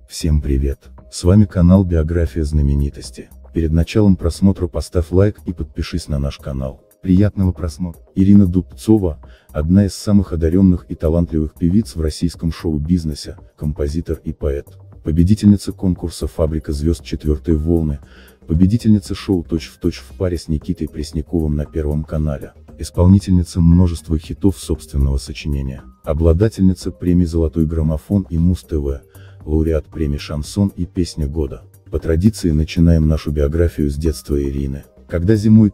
Всем привет! С вами канал Биография знаменитости. Перед началом просмотра поставь лайк и подпишись на наш канал. Приятного просмотра! Ирина Дубцова – одна из самых одаренных и талантливых певиц в российском шоу-бизнесе, композитор и поэт. Победительница конкурса «Фабрика звезд» четвертой волны, победительница шоу «Точь в точь» в паре с Никитой Пресняковым на Первом канале, исполнительница множества хитов собственного сочинения, обладательница премий «Золотой граммофон» и Муз-ТВ, лауреат премий «Шансон» и «Песня года». По традиции начинаем нашу биографию с детства Ирины. Когда зимой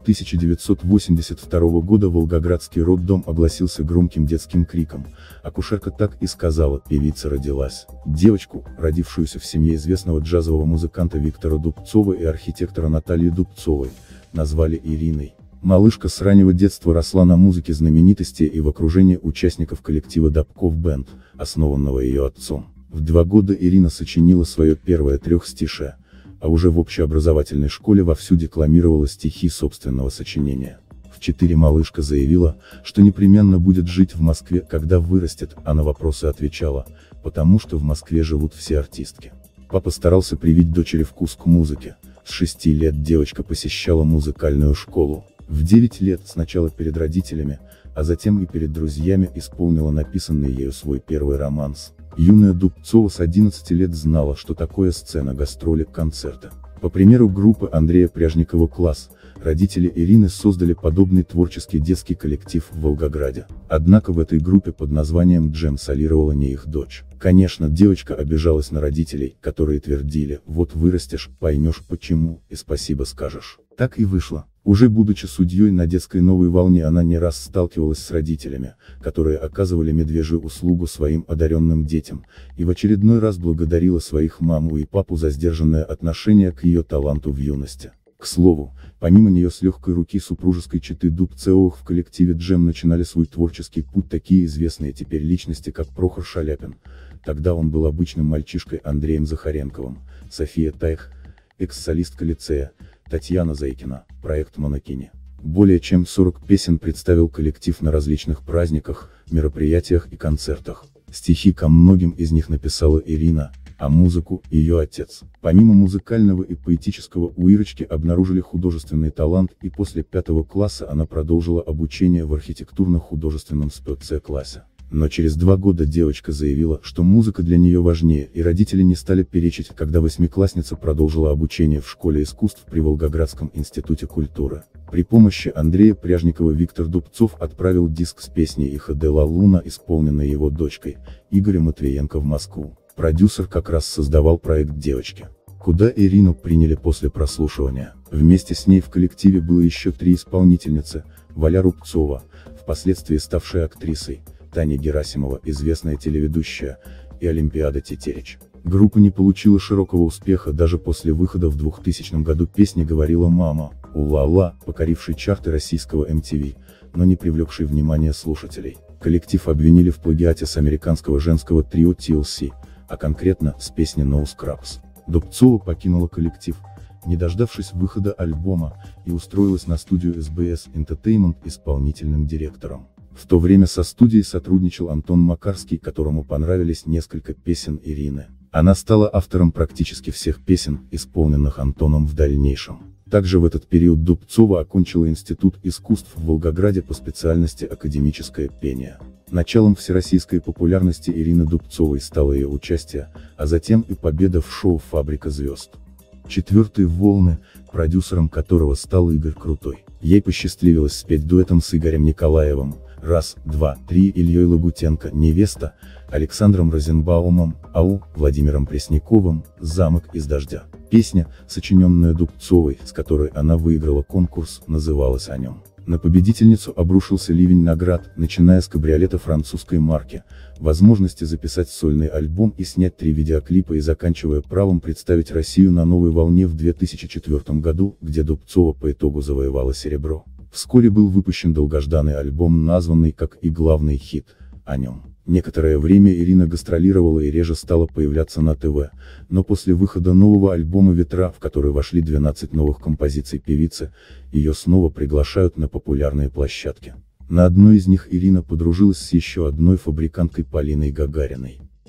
1982 года Волгоградский роддом огласился громким детским криком, акушерка так и сказала: «Певица родилась». Девочку, родившуюся в семье известного джазового музыканта Виктора Дубцова и архитектора Натальи Дубцовой, назвали Ириной. Малышка с раннего детства росла на музыке знаменитостей и в окружении участников коллектива Dabkov Band, основанного ее отцом. В 2 года Ирина сочинила свое первое трехстишее, а уже в общеобразовательной школе вовсю декламировала стихи собственного сочинения. В 4 малышка заявила, что непременно будет жить в Москве, когда вырастет, а на вопросы отвечала: потому что в Москве живут все артистки. Папа старался привить дочери вкус к музыке. С 6 лет девочка посещала музыкальную школу. В 9 лет сначала перед родителями, а затем и перед друзьями исполнила написанный ею свой первый романс. Юная Дубцова с 11 лет знала, что такое сцена, гастроли, концерты. По примеру группы Андрея Пряжникова «Класс», родители Ирины создали подобный творческий детский коллектив в Волгограде. Однако в этой группе под названием «Джем» солировала не их дочь. Конечно, девочка обижалась на родителей, которые твердили: вот вырастешь, поймешь почему, и спасибо скажешь. Так и вышло. Уже будучи судьей на детской «Новой волне», она не раз сталкивалась с родителями, которые оказывали медвежью услугу своим одаренным детям, и в очередной раз благодарила своих маму и папу за сдержанное отношение к ее таланту в юности. К слову, помимо нее с легкой руки супружеской четы Дубцовых в коллективе «Джем» начинали свой творческий путь такие известные теперь личности, как Прохор Шаляпин, тогда он был обычным мальчишкой, Андреем Захаренковым, София Тайх, экс-солистка лицея, Татьяна Зайкина, проект «Монокини». Более чем 40 песен представил коллектив на различных праздниках, мероприятиях и концертах. Стихи ко многим из них написала Ирина, а музыку – ее отец. Помимо музыкального и поэтического у Ирочки обнаружили художественный талант, и после 5 класса она продолжила обучение в архитектурно-художественном спец-классе. Но через 2 года девочка заявила, что музыка для нее важнее, и родители не стали перечить, когда 8-классница продолжила обучение в школе искусств при Волгоградском институте культуры. При помощи Андрея Пряжникова Виктор Дубцов отправил диск с песней «Иха де ла Луна», исполненной его дочкой, Игорем Матвиенко, в Москву. Продюсер как раз создавал проект девочки, куда Ирину приняли после прослушивания. Вместе с ней в коллективе было еще 3 исполнительницы: Валя Рубцова, впоследствии ставшая актрисой, Таня Герасимова, известная телеведущая, и Олимпиада Тетерич. Группа не получила широкого успеха даже после выхода в 2000 году песни «Говорила мама», «У-ла-ла», покорившей чарты российского MTV, но не привлекшей внимания слушателей. Коллектив обвинили в плагиате с американского женского трио TLC, а конкретно с песни No Scrubs. Дубцова покинула коллектив, не дождавшись выхода альбома, и устроилась на студию SBS Entertainment исполнительным директором. В то время со студией сотрудничал Антон Макарский, которому понравились несколько песен Ирины. Она стала автором практически всех песен, исполненных Антоном в дальнейшем. Также в этот период Дубцова окончила Институт искусств в Волгограде по специальности академическое пение. Началом всероссийской популярности Ирины Дубцовой стало ее участие, а затем и победа в шоу «Фабрика звезд» четвертой волны, продюсером которого стал Игорь Крутой. Ей посчастливилось спеть дуэтом с Игорем Николаевым «Раз, два, три», Ильей Лагутенко «Невеста», Александром Розенбаумом «Ау», Владимиром Пресняковым «Замок из дождя». Песня, сочиненная Дубцовой, с которой она выиграла конкурс, называлась «О нем». На победительницу обрушился ливень наград, начиная с кабриолета французской марки, возможности записать сольный альбом и снять 3 видеоклипа, и заканчивая правом представить Россию на «Новой волне» в 2004 году, где Дубцова по итогу завоевала серебро. Вскоре был выпущен долгожданный альбом, названный как и главный хит «О нем». Некоторое время Ирина гастролировала и реже стала появляться на ТВ, но после выхода нового альбома «Ветра», в который вошли 12 новых композиций певицы, ее снова приглашают на популярные площадки. На одной из них Ирина подружилась с еще одной фабриканткой Полиной Гагариной.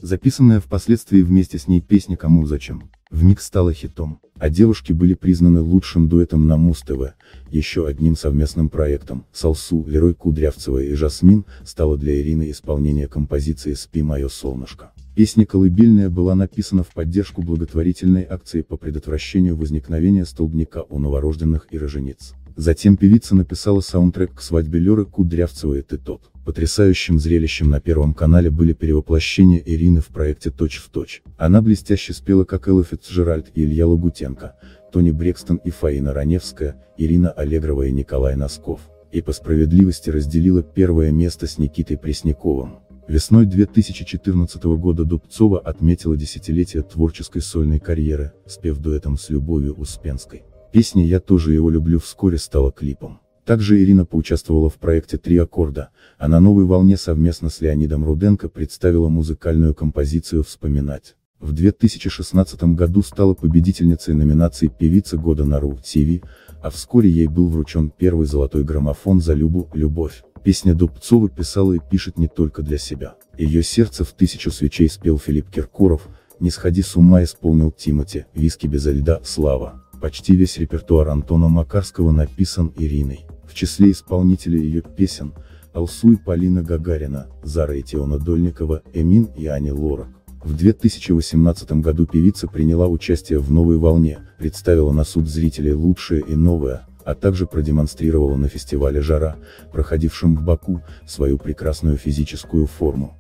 Записанная впоследствии вместе с ней песня «Кому зачем» вмиг стала хитом, а девушки были признаны лучшим дуэтом на Муз-ТВ. Еще одним совместным проектом с Алсу, Лерой Кудрявцевой и Жасмин стало для Ирины исполнение композиции «Спи, мое солнышко». Песня «Колыбельная» была написана в поддержку благотворительной акции по предотвращению возникновения столбняка у новорожденных и рожениц. Затем певица написала саундтрек к свадьбе Леры Кудрявцевой «Ты тот». Потрясающим зрелищем на Первом канале были перевоплощения Ирины в проекте «Точь в точь». Она блестяще спела как Элла Фицджеральд и Илья Лагутенко, Тони Брекстон и Фаина Раневская, Ирина Аллегрова и Николай Носков. И по справедливости разделила первое место с Никитой Пресняковым. Весной 2014 года Дубцова отметила десятилетие творческой сольной карьеры, спев дуэтом с Любовью Успенской. Песня «Я тоже его люблю» вскоре стала клипом. Также Ирина поучаствовала в проекте «Три аккорда», а на новой волне совместно с Леонидом Руденко представила музыкальную композицию «Вспоминать». В 2016 году стала победительницей номинации «Певица года» на РУ-ТВ, а вскоре ей был вручен первый золотой граммофон за «Любовь». Песня Дубцова писала и пишет не только для себя. Ее сердце в «Тысячу свечей» спел Филипп Киркоров, «Не сходи с ума» исполнил Тимати, «Виски безо льда» Слава. Почти весь репертуар Антона Макарского написан Ириной. В числе исполнителей ее песен – Алсу и Полина Гагарина, Зара и Теона Дольникова, Эмин и Аня Лорак. В 2018 году певица приняла участие в «Новой волне», представила на суд зрителей лучшее и новое, а также продемонстрировала на фестивале «Жара», проходившем в Баку, свою прекрасную физическую форму.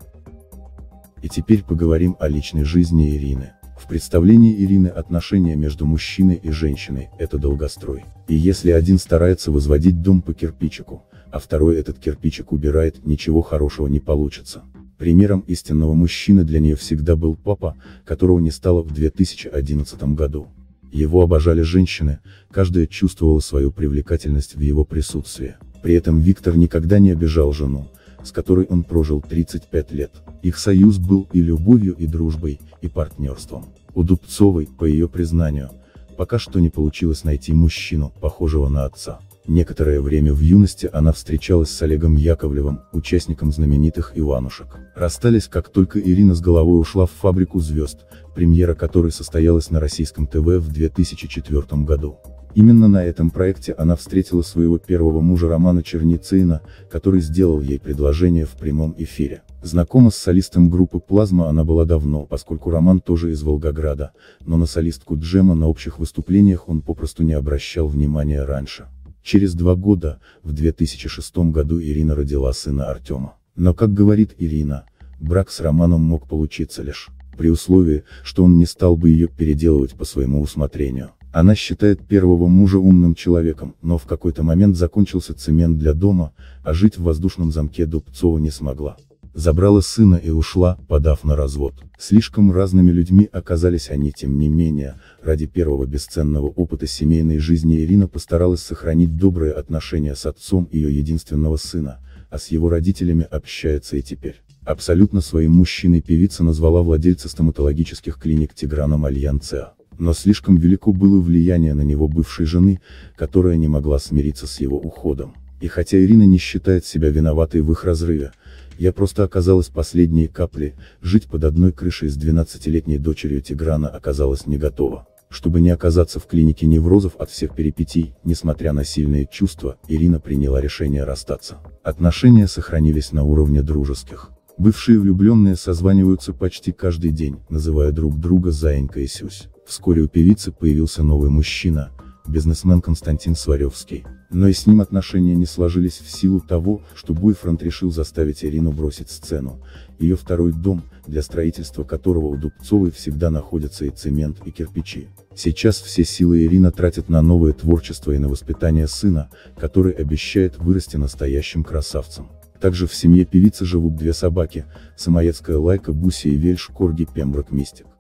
И теперь поговорим о личной жизни Ирины. В представлении Ирины отношения между мужчиной и женщиной – это долгострой. И если один старается возводить дом по кирпичику, а второй этот кирпичик убирает, ничего хорошего не получится. Примером истинного мужчины для нее всегда был папа, которого не стало в 2011 году. Его обожали женщины, каждая чувствовала свою привлекательность в его присутствии. При этом Виктор никогда не обижал жену, с которой он прожил 35 лет. Их союз был и любовью, и дружбой, и партнерством. У Дубцовой, по ее признанию, пока что не получилось найти мужчину, похожего на отца. Некоторое время в юности она встречалась с Олегом Яковлевым, участником знаменитых «Иванушек». Расстались, как только Ирина с головой ушла в «Фабрику звезд», премьера которой состоялась на российском ТВ в 2004 году. Именно на этом проекте она встретила своего первого мужа Романа Черницына, который сделал ей предложение в прямом эфире. Знакома с солистом группы «Плазма» она была давно, поскольку Роман тоже из Волгограда, но на солистку Джема на общих выступлениях он попросту не обращал внимания раньше. Через 2 года, в 2006 году Ирина родила сына Артема. Но, как говорит Ирина, брак с Романом мог получиться лишь при условии, что он не стал бы ее переделывать по своему усмотрению. Она считает первого мужа умным человеком, но в какой-то момент закончился цемент для дома, а жить в воздушном замке Дубцова не смогла. Забрала сына и ушла, подав на развод. Слишком разными людьми оказались они, тем не менее, ради первого бесценного опыта семейной жизни Ирина постаралась сохранить добрые отношения с отцом ее единственного сына, а с его родителями общается и теперь. Абсолютно своим мужчиной певица назвала владельца стоматологических клиник Тиграна Мальянцеа. Но слишком велико было влияние на него бывшей жены, которая не могла смириться с его уходом. И хотя Ирина не считает себя виноватой в их разрыве, я просто оказалась последней каплей, жить под одной крышей с 12-летней дочерью Тиграна оказалась не готова. Чтобы не оказаться в клинике неврозов от всех перипетий, несмотря на сильные чувства, Ирина приняла решение расстаться. Отношения сохранились на уровне дружеских. Бывшие влюбленные созваниваются почти каждый день, называя друг друга Заинька и Сюсь. Вскоре у певицы появился новый мужчина, бизнесмен Константин Сваревский. Но и с ним отношения не сложились в силу того, что бойфренд решил заставить Ирину бросить сцену, ее второй дом, для строительства которого у Дубцовой всегда находятся и цемент, и кирпичи. Сейчас все силы Ирина тратит на новое творчество и на воспитание сына, который обещает вырасти настоящим красавцем. Также в семье певицы живут 2 собаки, самоедская Лайка Буси и Вельш Корги Пемброк Мистик.